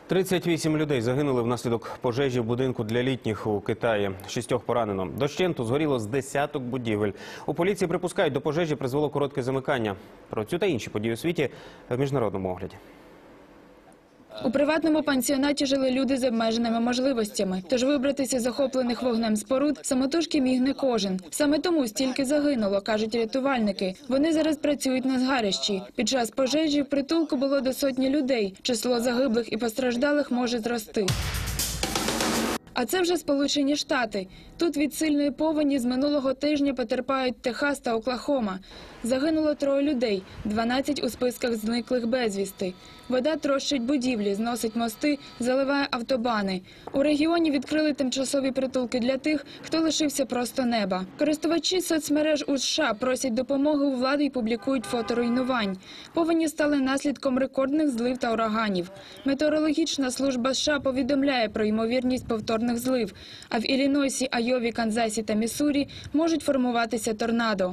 38 людей загинули внаслідок пожежі в будинку для літніх у Китаї. 6 поранено. Дощенту згоріло з десяток будівель. У поліції припускають, до пожежі призвело коротке замикання. Про цю та інші події у світі в міжнародному огляді. У приватному пансіонаті жили люди з обмеженими можливостями. Тож вибратися з охоплених вогнем споруд самотужки міг не кожен. Саме тому стільки загинуло, кажуть рятувальники. Вони зараз працюють на згарищі. Під час пожежі в притулку було до сотні людей. Число загиблих і постраждалих може зрости. А це вже Сполучені Штати. Тут від сильної повені з минулого тижня потерпають Техас та Оклахома. Загинуло 3 людей, 12 у списках зниклих безвісти. Вода трощить будівлі, зносить мости, заливає автобани. У регіоні відкрили тимчасові притулки для тих, хто лишився просто неба. Користувачі соцмереж у США просять допомоги у влади і публікують фото руйнувань. Повені стали наслідком рекордних злив та ураганів. Метеорологічна служба США повідомляє про ймовірність повторних злив. А в Іллінойсі, Айові, Канзасі та Міссурі можуть формуватися торнадо.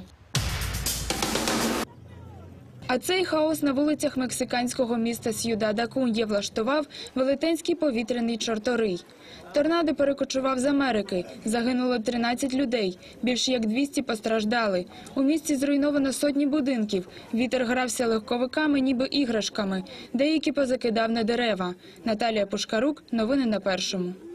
А цей хаос на вулицях мексиканського міста Сьюдад-Акунья влаштував велетенський повітряний чорторий. Торнадо перекочував з Америки. Загинуло 13 людей. Більше як 200 постраждали. У місті зруйновано сотні будинків. Вітер грався легковиками, ніби іграшками. Деякі позакидав на дерева. Наталія Пушкарук. Новини на Першому.